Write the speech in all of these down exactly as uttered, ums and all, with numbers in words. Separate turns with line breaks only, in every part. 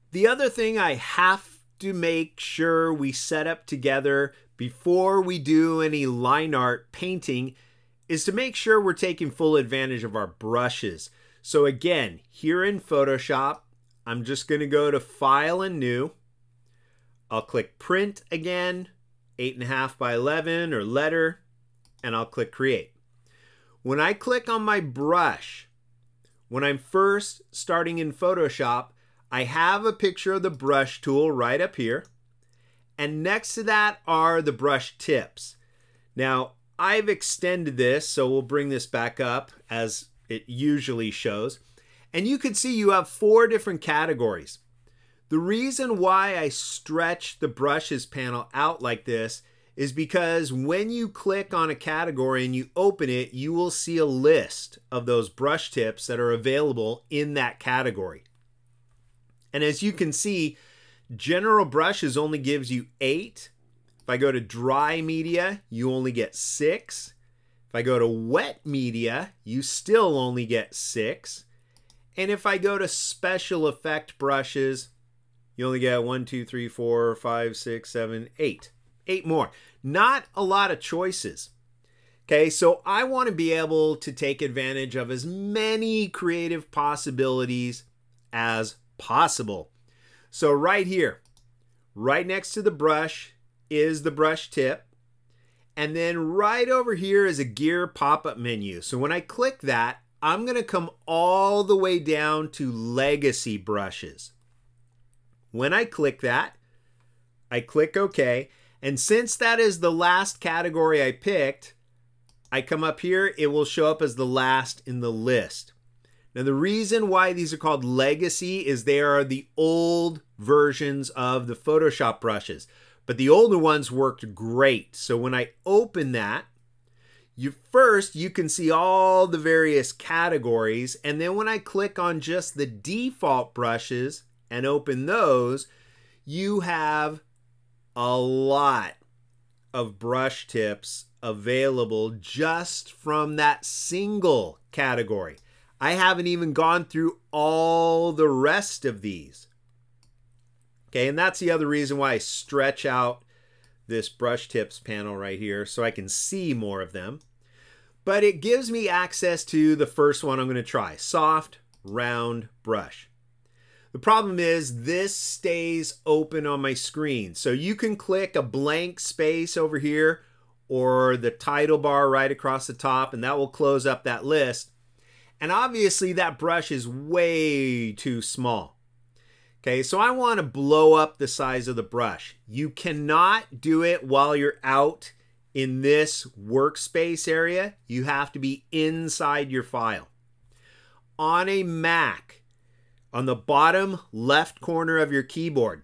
The other thing I have to make sure we set up together before we do any line art painting is to make sure we're taking full advantage of our brushes. So again, here in Photoshop, I'm just going to go to File and New. I'll click Print again, eight and a half by eleven or letter, and I'll click Create. When I click on my brush, when I'm first starting in Photoshop, I have a picture of the brush tool right up here. And next to that are the brush tips. Now, I've extended this, so we'll bring this back up as it usually shows. And you can see you have four different categories. The reason why I stretch the brushes panel out like this is because when you click on a category and you open it, you will see a list of those brush tips that are available in that category. And as you can see, general brushes only gives you eight. If I go to dry media, you only get six. If I go to wet media, you still only get six. And if I go to special effect brushes, you only get one, two, three, four, five, six, seven, eight. Eight more. Not a lot of choices. Okay, so I want to be able to take advantage of as many creative possibilities as possible. So right here, right next to the brush is the brush tip. And then right over here is a gear pop-up menu. So when I click that, I'm going to come all the way down to legacy brushes. When I click that, I click OK. And since that is the last category I picked, I come up here, it will show up as the last in the list. Now the reason why these are called legacy is they are the old versions of the Photoshop brushes, but the older ones worked great. So when I open that, you first you can see all the various categories, and then when I click on just the default brushes and open those, you have a lot of brush tips available just from that single category. I haven't even gone through all the rest of these. Okay, and that's the other reason why I stretch out this brush tips panel right here so I can see more of them. But it gives me access to the first one I'm going to try, soft round brush. The problem is this stays open on my screen. So you can click a blank space over here or the title bar right across the top, and that will close up that list. And obviously that brush is way too small. Okay, so I want to blow up the size of the brush. You cannot do it while you're out in this workspace area. You have to be inside your file. On a Mac, on the bottom left corner of your keyboard,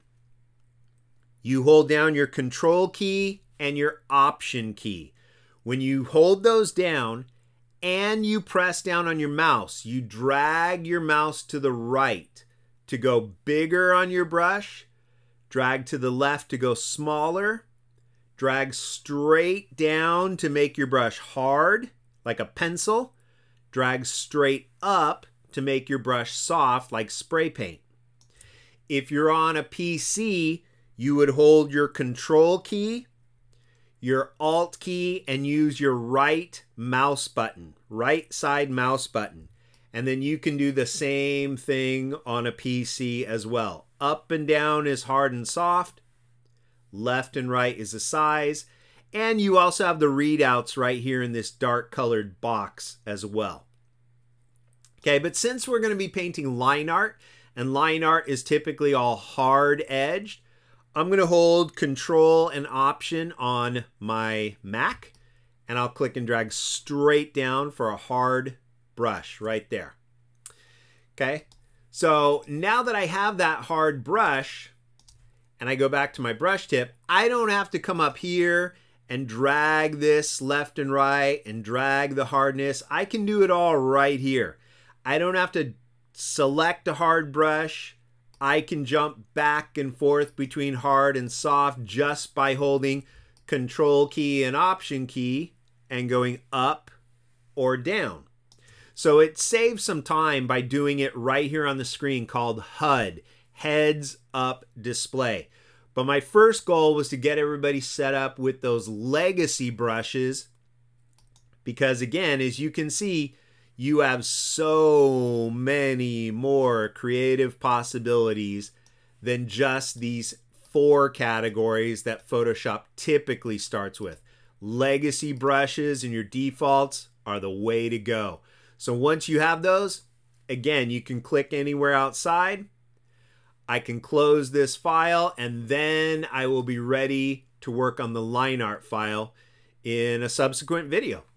you hold down your Control key and your Option key. When you hold those down and you press down on your mouse, you drag your mouse to the right to go bigger on your brush, drag to the left to go smaller, drag straight down to make your brush hard, like a pencil, drag straight up to make your brush soft, like spray paint. If you're on a P C, you would hold your Control key, your Alt key, and use your right mouse button, right side mouse button. And then you can do the same thing on a P C as well. Up and down is hard and soft. Left and right is the size. And you also have the readouts right here in this dark colored box as well. Okay, but since we're going to be painting line art, and line art is typically all hard edged, I'm going to hold Control and Option on my Mac, and I'll click and drag straight down for a hard brush right there. Okay, so now that I have that hard brush and I go back to my brush tip, I don't have to come up here and drag this left and right and drag the hardness. I can do it all right here. I don't have to select a hard brush. I can jump back and forth between hard and soft just by holding Control key and Option key and going up or down. So it saves some time by doing it right here on the screen, called H U D, heads-up display. But my first goal was to get everybody set up with those legacy brushes because, again, as you can see, you have so many more creative possibilities than just these four categories that Photoshop typically starts with. Legacy brushes and your defaults are the way to go. So once you have those, again, you can click anywhere outside. I can close this file, and then I will be ready to work on the line art file in a subsequent video.